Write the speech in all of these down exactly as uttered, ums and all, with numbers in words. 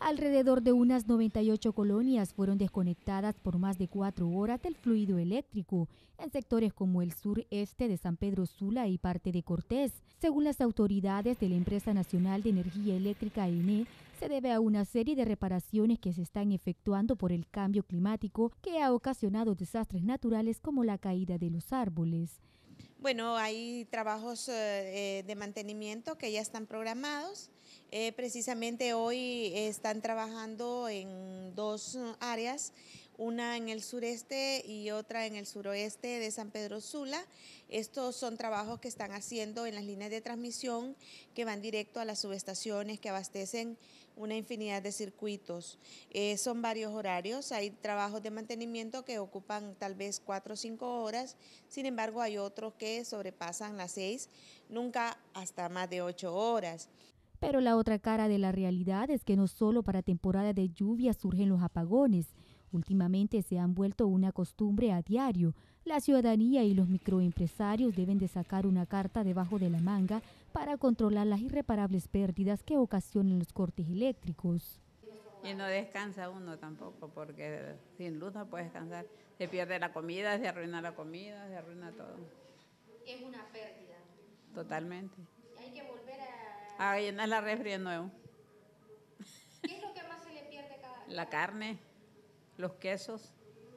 Alrededor de unas noventa y ocho colonias fueron desconectadas por más de cuatro horas del fluido eléctrico en sectores como el sureste de San Pedro Sula y parte de Cortés. Según las autoridades de la Empresa Nacional de Energía Eléctrica E N E, se debe a una serie de reparaciones que se están efectuando por el cambio climático que ha ocasionado desastres naturales como la caída de los árboles. Bueno, hay trabajos eh, de mantenimiento que ya están programados. Eh, precisamente hoy están trabajando en dos áreas, una en el sureste y otra en el suroeste de San Pedro Sula. Estos son trabajos que están haciendo en las líneas de transmisión que van directo a las subestaciones que abastecen una infinidad de circuitos. Eh, son varios horarios, hay trabajos de mantenimiento que ocupan tal vez cuatro o cinco horas, sin embargo hay otros que sobrepasan las seis, nunca hasta más de ocho horas. Pero la otra cara de la realidad es que no solo para temporada de lluvia surgen los apagones. Últimamente se han vuelto una costumbre a diario. La ciudadanía y los microempresarios deben de sacar una carta debajo de la manga para controlar las irreparables pérdidas que ocasionan los cortes eléctricos. Y no descansa uno tampoco, porque sin luz no puede descansar. Se pierde la comida, se arruina la comida, se arruina todo. Es una pérdida. Totalmente. Hay que volver a... A llenar la refri de nuevo. ¿Qué es lo que más se le pierde cada vez? La carne, los quesos,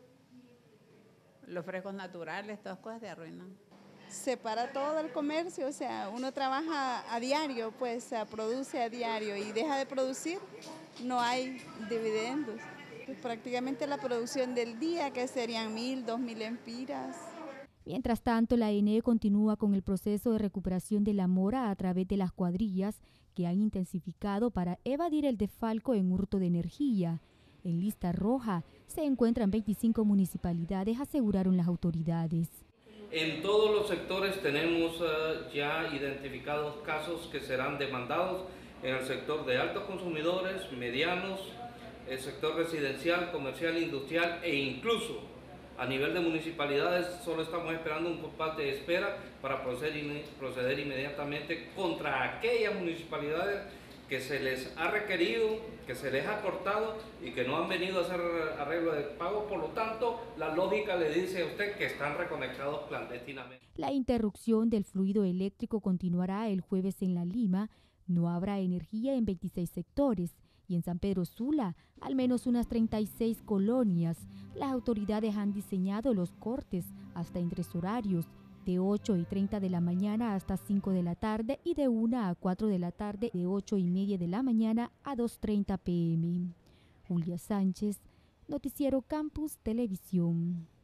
los frescos naturales, todas cosas se arruinan. Se para todo el comercio, o sea, uno trabaja a diario, pues se produce a diario y deja de producir, no hay dividendos. Pues prácticamente la producción del día, que serían mil, dos mil empiras. Mientras tanto, la E N E continúa con el proceso de recuperación de la mora a través de las cuadrillas que han intensificado para evadir el desfalco en hurto de energía. En lista roja se encuentran veinticinco municipalidades, aseguraron las autoridades. En todos los sectores tenemos uh, ya identificados casos que serán demandados en el sector de altos consumidores, medianos, el sector residencial, comercial, industrial e incluso a nivel de municipalidades. Solo estamos esperando un compás de espera para proceder, proceder inmediatamente contra aquellas municipalidades que se les ha requerido, que se les ha cortado y que no han venido a hacer arreglo de pago. Por lo tanto, la lógica le dice a usted que están reconectados clandestinamente. La interrupción del fluido eléctrico continuará el jueves en La Lima. No habrá energía en veintiséis sectores y en San Pedro Sula, al menos unas treinta y seis colonias. Las autoridades han diseñado los cortes hasta en tres horarios, de ocho y treinta de la mañana hasta cinco de la tarde y de una a cuatro de la tarde, de ocho y media de la mañana a dos treinta p m Julia Sánchez, Noticiero Campus Televisión.